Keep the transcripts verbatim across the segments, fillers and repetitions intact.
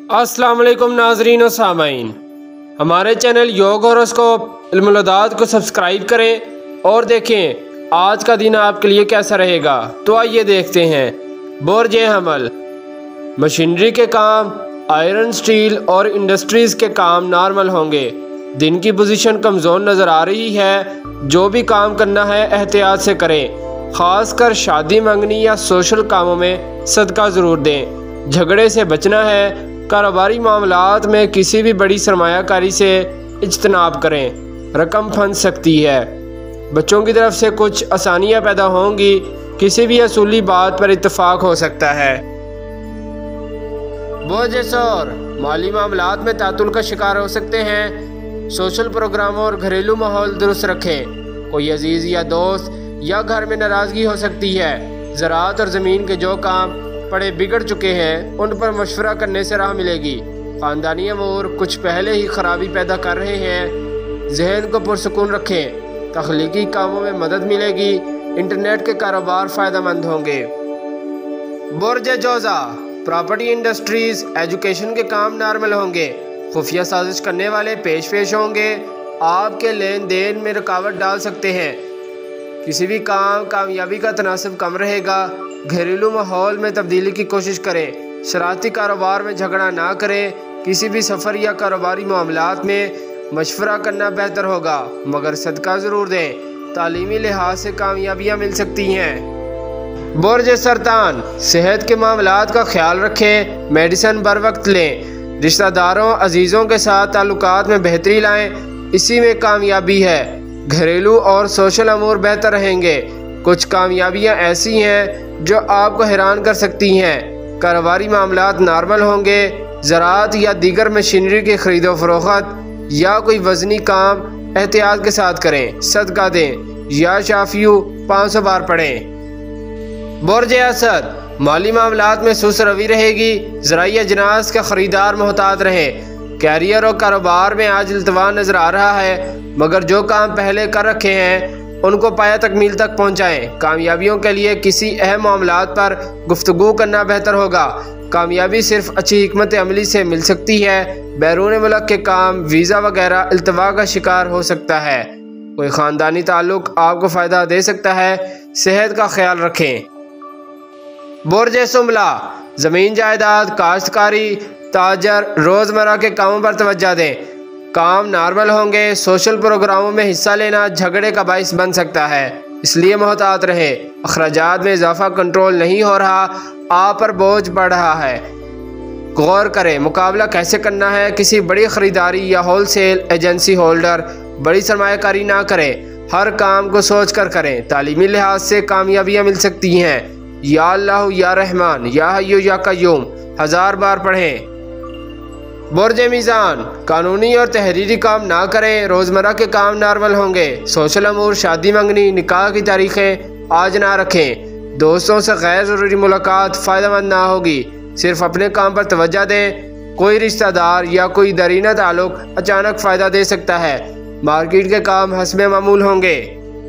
अस्सलाम वालेकुम नाजरीन और सामाइन, हमारे चैनल योग होरोस्कोप इल्मुल-उदात को सब्सक्राइब करें और देखें आज का दिन आपके लिए कैसा रहेगा। तो आइए देखते हैं। बुर्ज हमल, मशीनरी के काम, आयरन, स्टील और इंडस्ट्रीज़ के काम नॉर्मल होंगे। दिन की पोजीशन कमज़ोर नज़र आ रही है। जो भी काम करना है एहतियात से करें। ख़ासकर शादी, मंगनी या सोशल कामों में सदका ज़रूर दें। झगड़े से बचना है। कारोबारी मामलात में किसी भी बड़ी सरमायाकारी से इज्तनाब करें, रकम फंस सकती है। बच्चों की तरफ से कुछ आसानियां पैदा होंगी। किसी भी असूली बात पर इत्तफाक हो सकता है। बोझ और माली मामलात में तातुल का शिकार हो सकते हैं। सोशल प्रोग्रामों और घरेलू माहौल दुरुस्त रखें। कोई अजीज़ या दोस्त या घर में नाराज़गी हो सकती है। ज़राअत और ज़मीन के जो काम पड़े बिगड़ चुके हैं उन पर मशवरा करने से राह मिलेगी। ख़ानदानी अमूर कुछ पहले ही खराबी पैदा कर रहे हैं। जहन को पुरसुकून रखें। तख्लीकी कामों में मदद मिलेगी। इंटरनेट के कारोबार फ़ायदेमंद होंगे। बुर्ज जोज़ा, प्रॉपर्टी, इंडस्ट्रीज़, एजुकेशन के काम नॉर्मल होंगे। खुफिया साजिश करने वाले पेश पेश होंगे। आपके लेन देन में रुकावट डाल सकते हैं। किसी भी काम कामयाबी का तनासब कम रहेगा। घरेलू माहौल में तब्दीली की कोशिश करें। शरारती कारोबार में झगड़ा ना करें। किसी भी सफ़र या कारोबारी मामलात में मशवरा करना बेहतर होगा, मगर सदका ज़रूर दें। तालीमी लिहाज से कामयाबियाँ मिल सकती हैं। बुर्ज सरतान, सेहत के मामलात का ख्याल रखें। मेडिसिन बर वक्त लें। रिश्तेदारों, अजीज़ों के साथ ताल्लुकात में बेहतरी लाएं, इसी में कामयाबी है। घरेलू और सोशल अमूर बेहतर रहेंगे। कुछ कामयाबियाँ ऐसी हैं जो आपको हैरान कर सकती हैं। कारोबारी मामलात नॉर्मल होंगे। ज़राअत या दीगर मशीनरी की खरीदो फरोख्त या कोई वज़नी काम एहतियात के साथ करें। सदका दें या शाफियू पाँच सौ बार पढ़ें। बुर्ज असद, माली मामलात में सुस्त रवि रहेगी। ज़राई अजनास का ख़रीदार मोहतात रहें। कैरियर और कारोबार में आज इल्तवा नज़र आ रहा है, मगर जो काम पहले कर रखे हैं उनको पाया तकमील तक पहुँचाएँ। कामयाबियों के लिए किसी अहम मामलात पर गुफ्तगू करना बेहतर होगा। कामयाबी सिर्फ अच्छी हिकमत अमली से मिल सकती है। बैरून मुल्क के काम, वीज़ा वगैरह इल्तवा का शिकार हो सकता है। कोई ख़ानदानी ताल्लुक आपको फ़ायदा दे सकता है। सेहत का ख्याल रखें। बुर्ज सुमला, ज़मीन जायदाद, काश्तकारी, ताजर, रोज़मर्रा के कामों पर तवज्जो दें। काम नॉर्मल होंगे। सोशल प्रोग्रामों में हिस्सा लेना झगड़े का बाइस बन सकता है, इसलिए मोहतात रहे। अखराजात में इजाफा कंट्रोल नहीं हो रहा, आप पर बोझ बढ़ रहा है। गौर करें मुकाबला कैसे करना है। किसी बड़ी ख़रीदारी या होलसेल एजेंसी होल्डर बड़ी सरमायाकारी ना करें। हर काम को सोच कर करें। तालीमी लिहाज से कामयाबियाँ मिल सकती हैं। या अल्लाह या रहमान या हय्यू या कय्यूम हज़ार बार पढ़ें। बुर्ज मीज़ान, कानूनी और तहरीरी काम ना करें। रोज़मर्रा के काम नॉर्मल होंगे। सोशल अमूर, शादी, मंगनी, निकाह की तारीखें आज ना रखें। दोस्तों से गैर ज़रूरी मुलाकात फ़ायदेमंद ना होगी। सिर्फ अपने काम पर तवज्जो दें। कोई रिश्तेदार या कोई दरीना ताल्लुक अचानक फ़ायदा दे सकता है। मार्केट के काम हस्बे मामूल होंगे।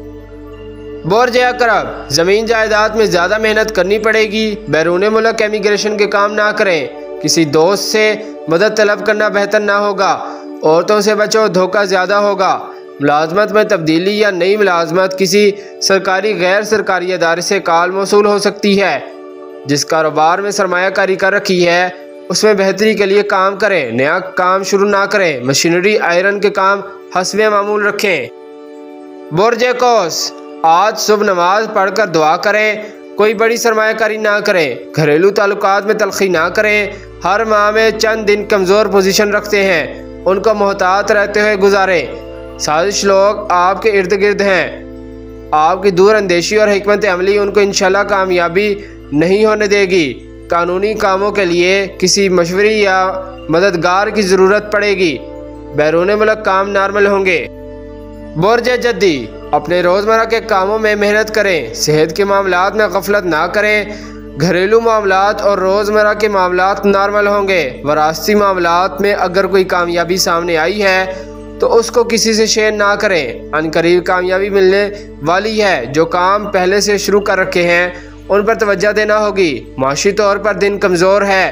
बुर्ज अकरब, ज़मीन जायदाद में ज़्यादा मेहनत करनी पड़ेगी। बैरून मुल्क इमिग्रेशन के काम ना करें। किसी दोस्त से मदद तलब करना बेहतर ना होगा। औरतों से बचो, धोखा ज़्यादा होगा। मुलाजमत में तब्दीली या नई मुलाजमत किसी सरकारी गैर सरकारी अदारे से कॉल मौसूल हो सकती है। जिस कारोबार में सरमायाकारी कर रखी है उसमें बेहतरी के लिए काम करें। नया काम शुरू ना करें। मशीनरी, आयरन के काम हस्बे मामूल रखें। बुर्ज कौस, आज सुबह नमाज पढ़कर दुआ करें। कोई बड़ी सरमायाकारी ना करें। घरेलू ताल्लुकात में तलखी ना करें। हर माह में चंद दिन कमज़ोर पोजीशन रखते हैं, उनको मोहतात रहते हुए गुजारें। साजिश लोग आपके इर्द गिर्द हैं। आपकी दूर अंदेशी और हिकमत अमली उनको इंशाल्लाह कामयाबी नहीं होने देगी। कानूनी कामों के लिए किसी मशवरे या मददगार की ज़रूरत पड़ेगी। बैरून मुल्क काम नॉर्मल होंगे। बुर्ज जद्दी, अपने रोज़मर्रा के कामों में मेहनत करें। सेहत के मामलात में गफलत ना करें। घरेलू मामलात और रोज़मर्रा के मामलात नॉर्मल होंगे। वरासती मामलात में अगर कोई कामयाबी सामने आई है तो उसको किसी से शेयर ना करें। अनकरीब कामयाबी मिलने वाली है। जो काम पहले से शुरू कर रखे हैं उन पर तवज्जो देना होगी। माशी तौर पर दिन कमज़ोर है।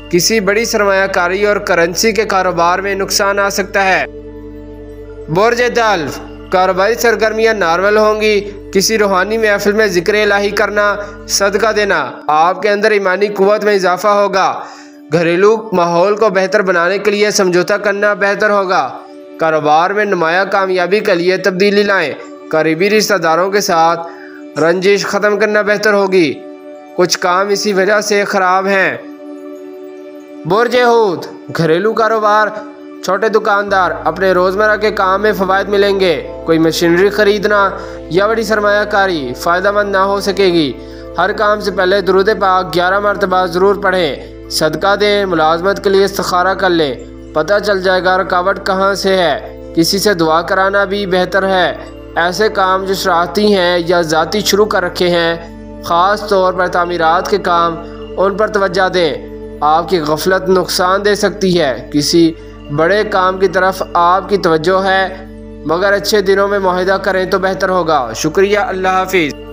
کسی بڑی سرمایہ کاری اور کرنسی کے کاروبار میں نقصان آ سکتا ہے۔ برج دلو، کاروباری سرگرمیاں نارمل ہوں گی۔ کسی روحانی محفل میں ذکر الہی کرنا، صدقہ دینا آپ کے اندر ایمانی قوت میں اضافہ ہوگا۔ گھریلو ماحول کو بہتر بنانے کے لیے سمجھوتہ کرنا بہتر ہوگا۔ کاروبار میں نمایاں کامیابی کے لیے تبدیلی لائیں۔ قریبی رشتہ داروں کے ساتھ رنجش ختم کرنا بہتر ہوگی، کچھ کام اسی وجہ سے خراب ہیں۔ برج حوت، گھریلو کاروبار، چھوٹے دکاندار اپنے روزمرہ کے کام میں فوائد ملیں گے۔ کوئی مشینری خریدنا یا بڑی سرمایہ کاری فائدہ مند نہ ہو سکے گی۔ ہر کام سے پہلے درود پاک گیارہ مرتبہ ضرور پڑھیں۔ صدقہ دیں، ملازمت کے لیے استخارہ کر لیں، پتہ چل جائے گا رکاوٹ کہاں سے ہے۔ کسی سے دعا کرانا بھی بہتر ہے۔ ایسے کام جو شراعتی ہیں یا ذاتی شروع کر رکھے ہیں، خاص طور پر تعمیرات کے کام، ان پر توجہ دیں۔ آپ کی غفلت نقصان دے سکتی ہے۔ کسی بڑے کام کی طرف آپ کی توجہ ہے، مگر اچھے دنوں میں معاہدہ کریں تو بہتر ہوگا۔ شکریہ، اللہ حافظ۔